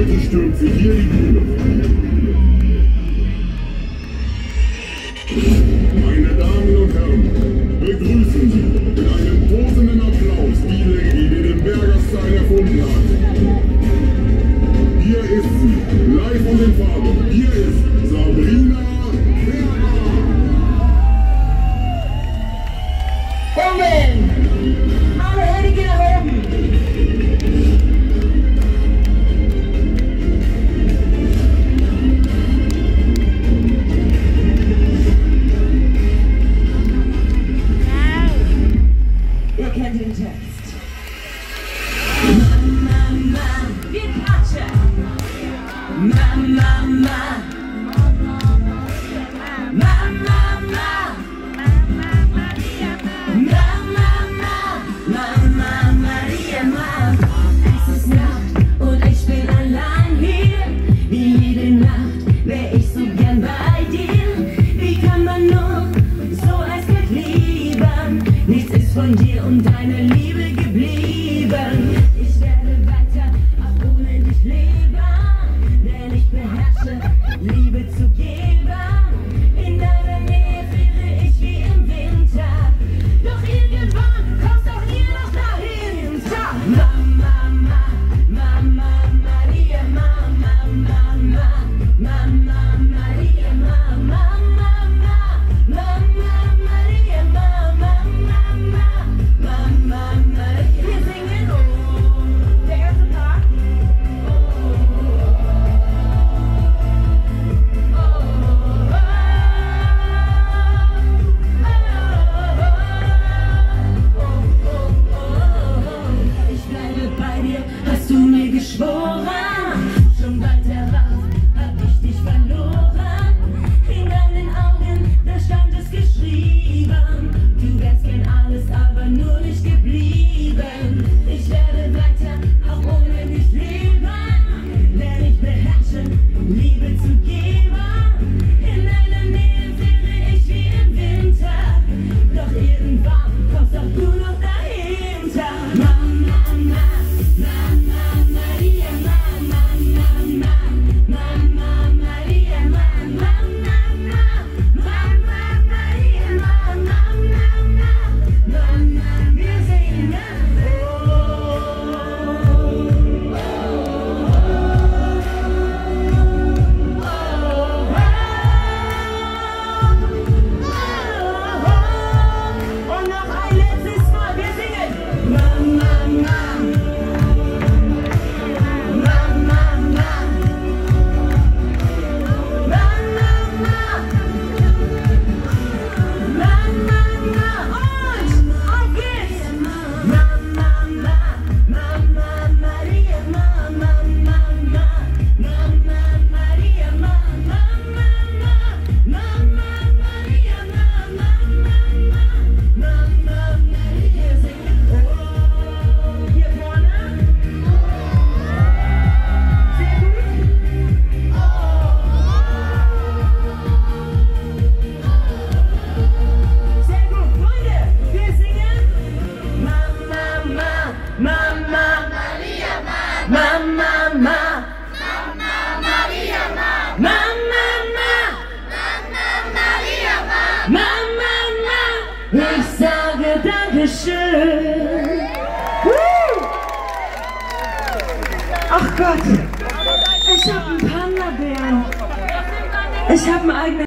Heute stürmt sie hier die Bühne. Meine Damen und Herren, begrüßen Sie mit einem tosenden Applaus die Lady, die den Berger-Style erfunden hat. Hier ist sie, live und in Farbe. Hier ist Sabrina Berger. Kommen! Alle Hände nach oben! Ihr kennt den Text. Mama, wir klatschen. Mama, Maria, es ist Nacht und ich bin allein hier. Wie jede Nacht wär ich so gern bei dir. Wie kann man nur so eiskalt lieben? Nichts ist von dir und deiner Liebe geblieben. Ich werde weiter auch ohne dich leben, denn ich beherrsche Liebe zu geben. In deiner Nähe friere ich wie im Winter, doch irgendwann kommst auch ihr noch dahinter. Mama, Maria, Mama, Maria, Mama, Maria, Mama, Maria. Wir singen der erste Part. Ich bleibe bei dir, hast du mir geschworen. Schon bald darauf hab ich dich verloren. In deinen Augen, da stand es geschrieben. Du wärst gern alles, aber nur nicht geblieben. Ich werde weiter, auch ohne dich leben, denn ich beherrsche Liebe zu geben. In deiner Nähe friere ich wie im Winter, doch irgendwann kommst auch du noch dahinter. Mama, Maria, Mama, Maria, Mama, Maria, Mama, wir singen. Und noch ein letztes Mal, wir singen. Mama, ich sage Dankeschön. Ach Gott, ich hab einen Panda-Bären. Ich hab einen eigenen